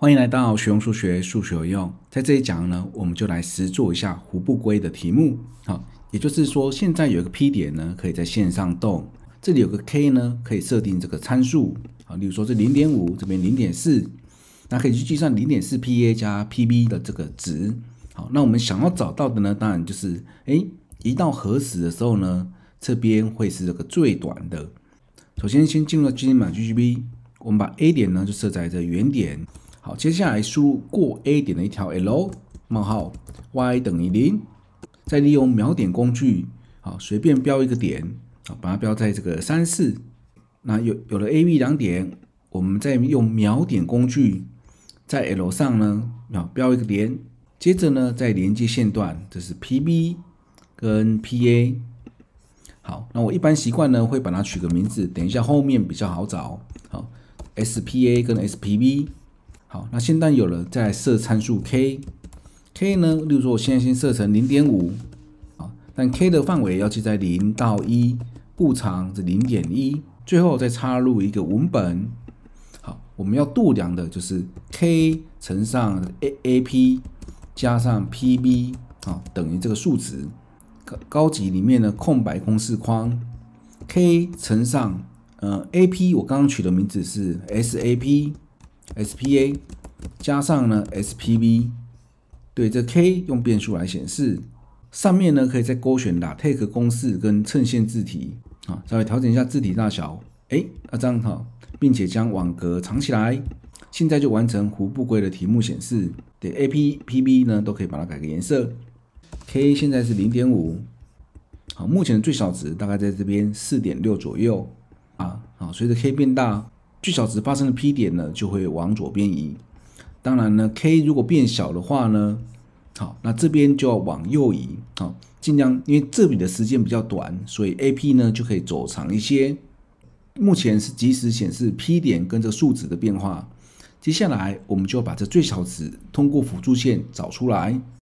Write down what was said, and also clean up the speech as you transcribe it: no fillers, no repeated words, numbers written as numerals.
欢迎来到学用数学，数学有用。在这一讲呢，我们就来实做一下弧不归的题目。好，也就是说，现在有一个 P 点呢，可以在线上动，这里有个 K 呢，可以设定这个参数。好，例如说这 0.5， 这边 0.4， 那可以去计算 0.4 PA 加 PB 的这个值。好，那我们想要找到的呢，当然就是移到何时的时候呢，这边会是这个最短的。首先进入到 GGB， 我们把 A 点呢就设在这原点。好，接下来输入过 A 点的一条 L 冒号 y 等于0，再利用秒点工具，好，随便标一个点，好，把它标在这个3、4。那有了 A、B 两点，我们再用秒点工具，在 L 上呢，标一个点，接着呢再连接线段，这是 PB 跟 PA。好，那我一般习惯呢会把它取个名字，等一下后面比较好找。好 ，SPA 跟 SPB。好，那现在有了，再来设参数 K 呢，例如说我现在先设成 0.5， 好，但 K 的范围要记在0到1，步长是 0.1， 最后再插入一个文本。好，我们要度量的就是 K 乘上 AP 加上 PB， 好，等于这个数值。高级里面的空白公式框 K 乘上AP， 我刚刚取的名字是 SPA 加上呢 SPB， 对，这 K 用变数来显示，上面呢可以再勾选 LaTeX 公式跟衬线字体，稍微调整一下字体大小，这样好，并且将网格藏起来，现在就完成弧不归的题目显示。对 AP、PB 呢都可以把它改个颜色。K 现在是 0.5， 好，目前的最小值大概在这边 4.6 左右随着 K 变大，最小值发生的 P 点呢就会往左边移。当然呢 K 如果变小的话呢，好，那这边就要往右移，好，尽量，因为这里的时间比较短，所以 AP 呢就可以走长一些。目前是即时显示 P 点跟这个数值的变化，接下来我们就把这最小值通过辅助线找出来。